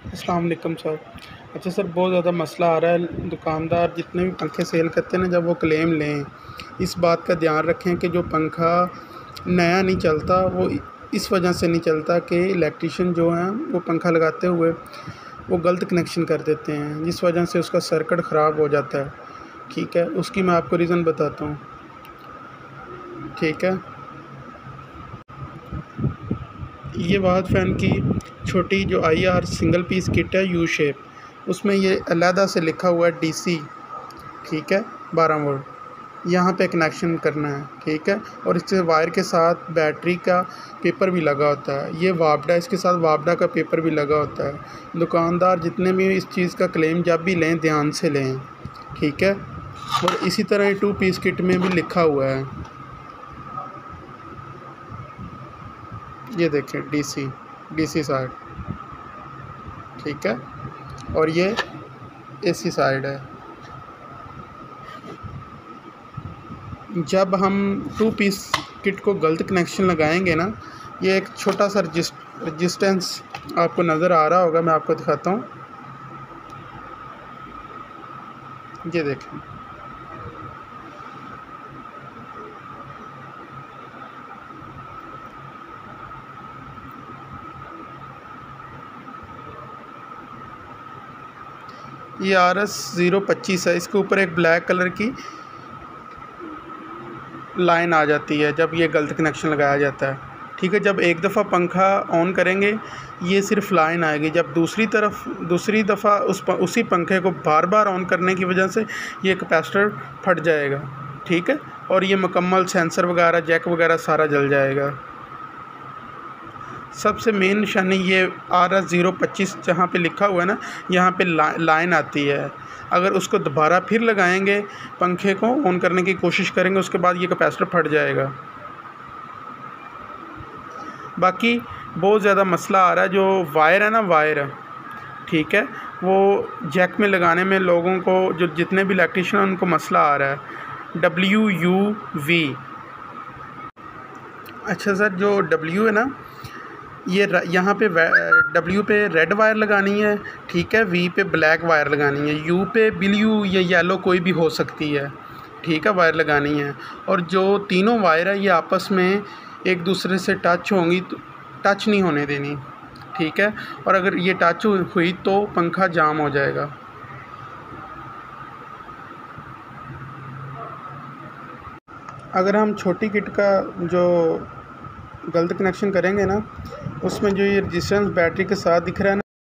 अस्सलाम वालेकुम सर। अच्छा सर, बहुत ज़्यादा मसला आ रहा है। दुकानदार जितने भी पंखे सेल करते हैं ना, जब वो क्लेम लें, इस बात का ध्यान रखें कि जो पंखा नया नहीं चलता वो इस वजह से नहीं चलता कि इलेक्ट्रीशियन जो हैं वो पंखा लगाते हुए वो गलत कनेक्शन कर देते हैं, जिस वजह से उसका सर्किट ख़राब हो जाता है। ठीक है, उसकी मैं आपको रीज़न बताता हूँ। ठीक है, ये वाहद फ़ैन की छोटी जो IR सिंगल पीस किट है यू शेप, उसमें ये अलहदा से लिखा हुआ है DC। ठीक है, 12 वोल्ट यहाँ पे कनेक्शन करना है। ठीक है, और इससे वायर के साथ बैटरी का पेपर भी लगा होता है। ये वापडा, इसके साथ वापडा का पेपर भी लगा होता है। दुकानदार जितने भी इस चीज़ का क्लेम जब भी लें, ध्यान से लें। ठीक है, और इसी तरह 2 पीस किट में भी लिखा हुआ है, ये देखें DC साइड। ठीक है, और ये AC साइड है। जब हम 2 पीस किट को गलत कनेक्शन लगाएंगे ना, ये एक छोटा सा रजिस्टेंस आपको नज़र आ रहा होगा, मैं आपको दिखाता हूँ। ये देखें, ये RS 025 है। इसके ऊपर एक ब्लैक कलर की लाइन आ जाती है जब ये गलत कनेक्शन लगाया जाता है। ठीक है, जब एक दफ़ा पंखा ऑन करेंगे ये सिर्फ लाइन आएगी, जब दूसरी दफ़ा उसी पंखे को बार बार ऑन करने की वजह से ये कैपेसिटर फट जाएगा। ठीक है, और ये मुकम्मल सेंसर वगैरह जैक वगैरह सारा जल जाएगा। सबसे मेन निशानी ये RS 025 जहाँ पे लिखा हुआ है ना, यहाँ पे लाइन आती है। अगर उसको दोबारा फिर लगाएंगे, पंखे को ऑन करने की कोशिश करेंगे, उसके बाद ये कैपेसिटर फट जाएगा। बाकी बहुत ज़्यादा मसला आ रहा है, जो वायर है ना, वायर है, ठीक है, वो जैक में लगाने में लोगों को, जो जितने भी इलेक्ट्रीशियन उनको मसला आ रहा है। WUV। अच्छा सर, जो W है ना, ये यहाँ पे W पे रेड वायर लगानी है। ठीक है, V पे ब्लैक वायर लगानी है। U पे ब्लू या येलो कोई भी हो सकती है। ठीक है, वायर लगानी है। और जो तीनों वायर है ये आपस में एक दूसरे से टच होंगी, तो टच नहीं होने देनी। ठीक है, और अगर ये टच हुई तो पंखा जाम हो जाएगा। अगर हम छोटी किट का जो गलत कनेक्शन करेंगे ना, उसमें जो ये रेजिस्टेंस बैटरी के साथ दिख रहा है ना,